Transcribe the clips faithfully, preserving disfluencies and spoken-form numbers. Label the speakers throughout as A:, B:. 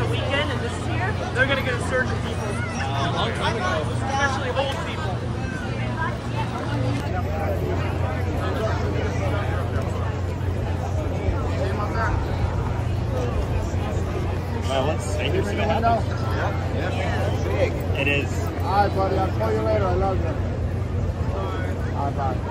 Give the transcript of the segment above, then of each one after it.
A: a weekend and this is here, they're going to get a surge of people.
B: Uh, a long time ago.
A: Especially old people.
B: Well, let's stay here, see what happens.
C: Yeah, yeah. Big.
B: It is.
C: All right, buddy. I'll call you later. I love you. All right, bye.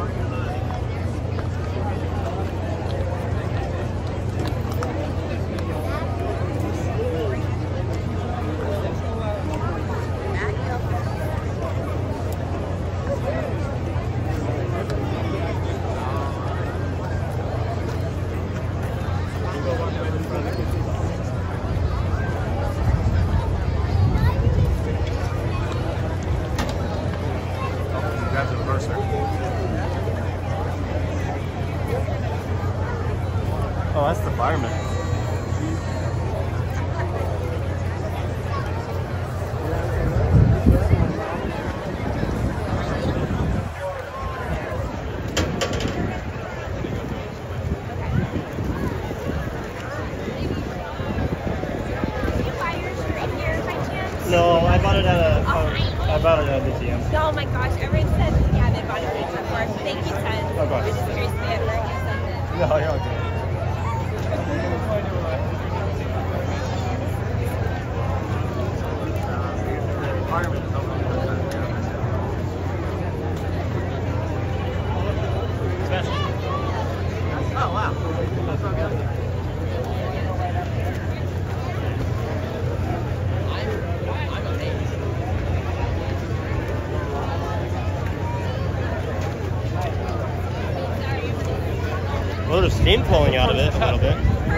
B: Oh, that's the fireman. No, I bought it at a. Uh, I bought it at a museum.
D: Oh my gosh, everyone said, yeah, they bought it before. Thank you, son.
B: Oh gosh.
D: We're just curious if they ever accepted it.
B: No, you're okay.
A: Oh, wow. That's so good.
B: A little steam flowing out of it a little bit.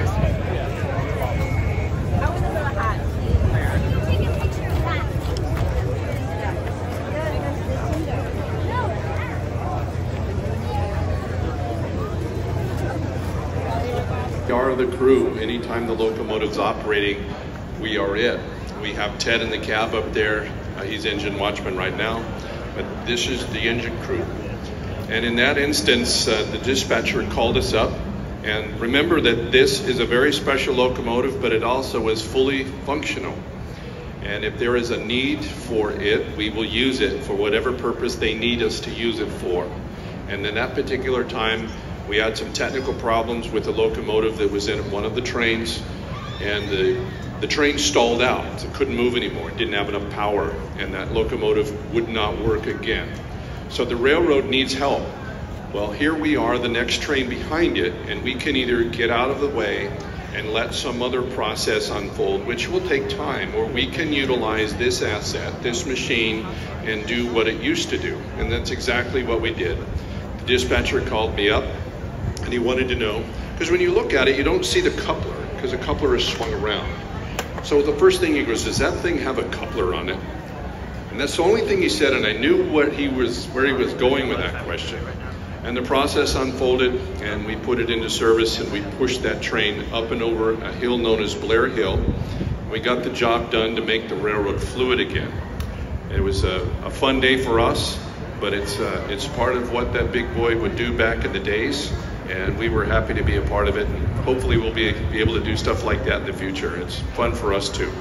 E: We are the crew. Anytime the locomotive's operating, we are it. We have Ted in the cab up there. Uh, he's engine watchman right now, but this is the engine crew. And in that instance, uh, the dispatcher called us up. And remember that this is a very special locomotive, but it also is fully functional. And if there is a need for it, we will use it for whatever purpose they need us to use it for. And in that particular time, we had some technical problems with the locomotive that was in one of the trains, and the, the train stalled out. So it couldn't move anymore. It didn't have enough power, and that locomotive would not work again. So the railroad needs help. Well, here we are, the next train behind it, and we can either get out of the way and let some other process unfold, which will take time, or we can utilize this asset, this machine, and do what it used to do. And that's exactly what we did. The dispatcher called me up, and he wanted to know, because when you look at it, you don't see the coupler, because the coupler is swung around. So the first thing he goes, does that thing have a coupler on it? And that's the only thing he said, and I knew what he was, where he was going with that question. And the process unfolded, and we put it into service, and we pushed that train up and over a hill known as Blair Hill. We got the job done to make the railroad fluid again. It was a, a fun day for us, but it's, uh, it's part of what that big boy would do back in the days, and we were happy to be a part of it, and hopefully we'll be, be able to do stuff like that in the future. It's fun for us too.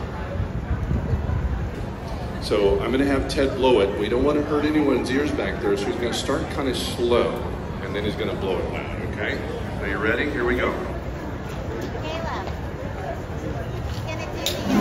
E: So I'm going to have Ted blow it. We don't want to hurt anyone's ears back there, so he's going to start kind of slow, and then he's going to blow it loud, okay? Are you ready? Here we go.
D: Caleb, he's gonna do the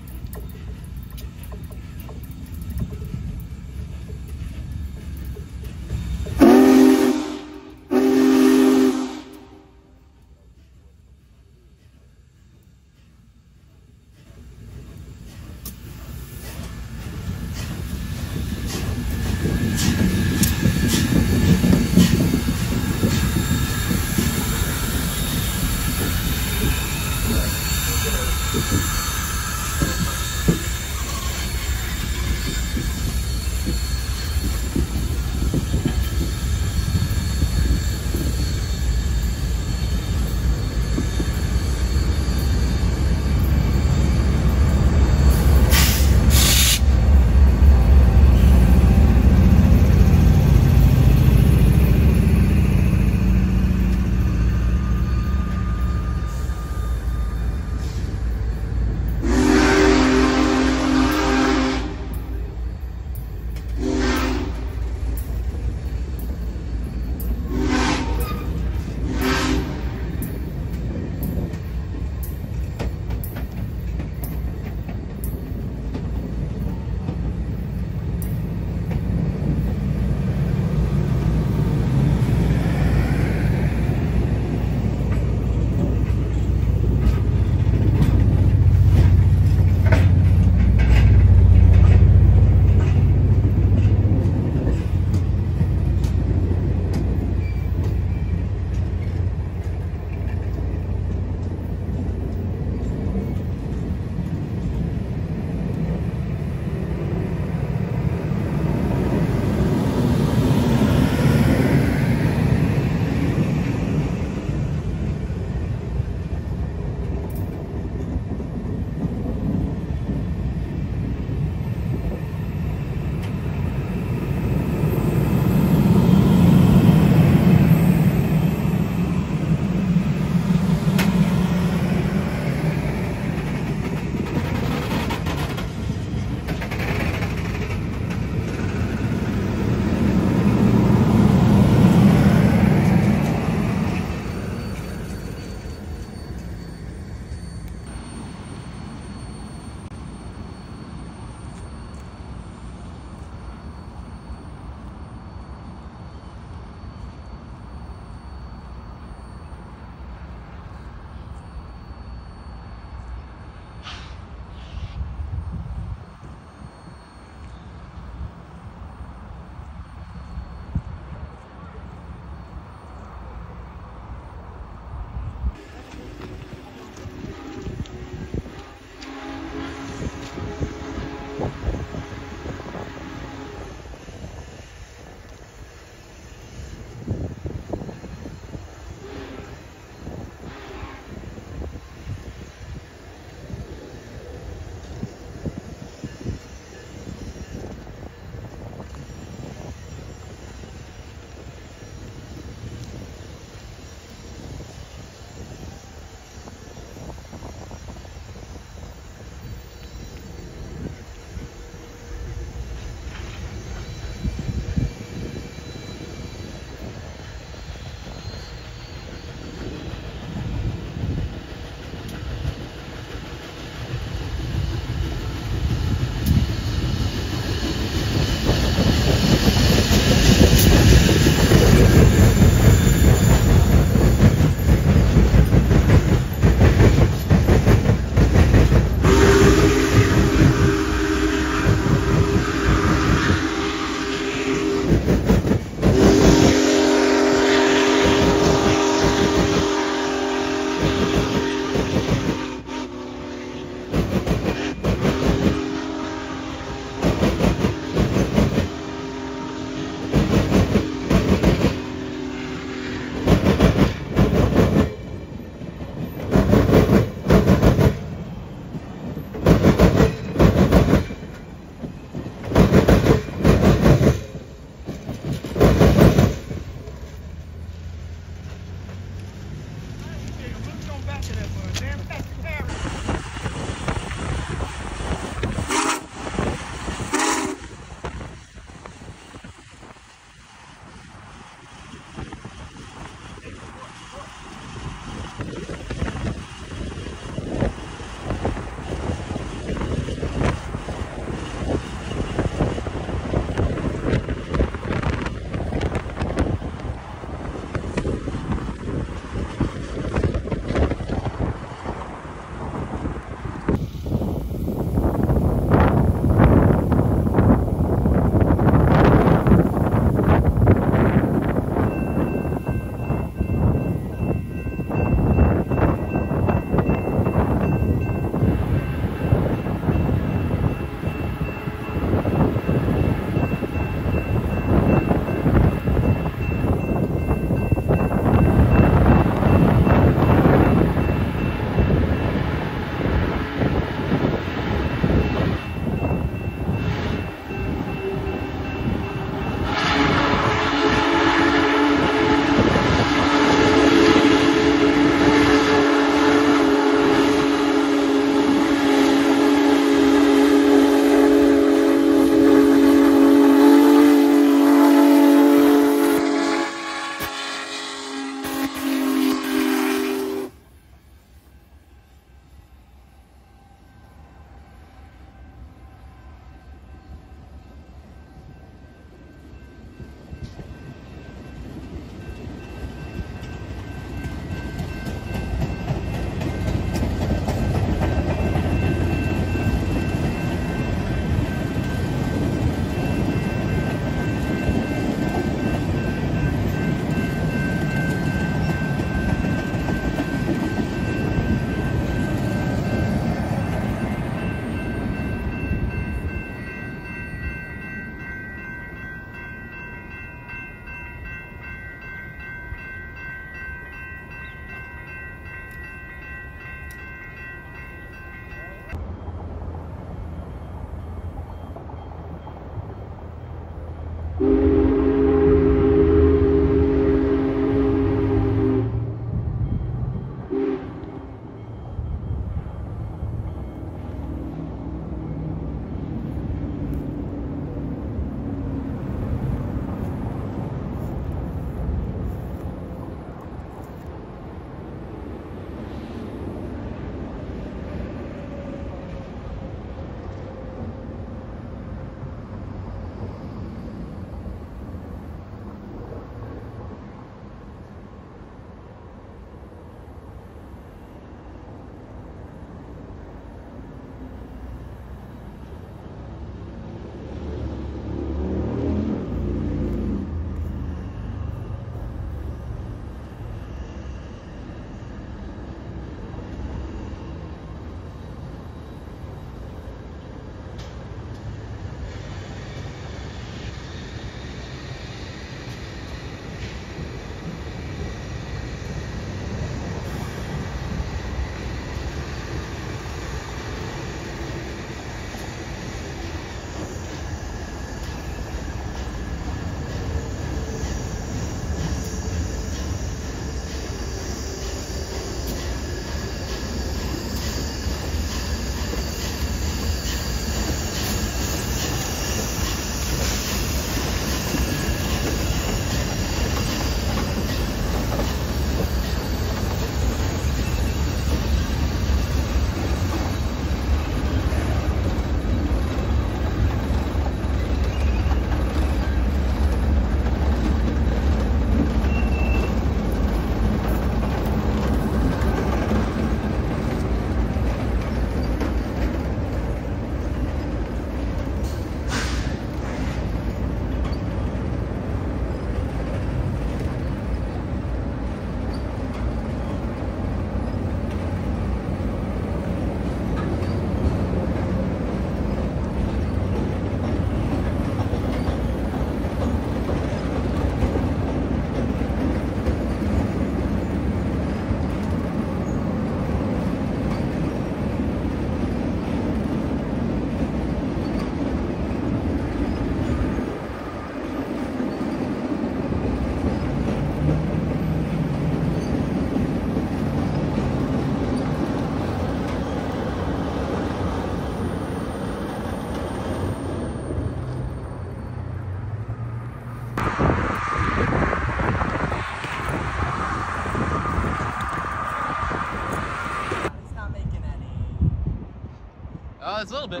F: Uh, it's a little bit.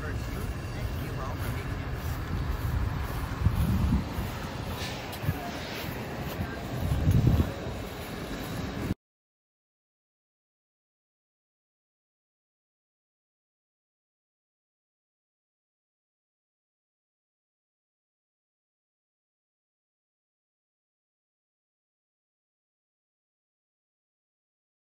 F: first use, you're welcome.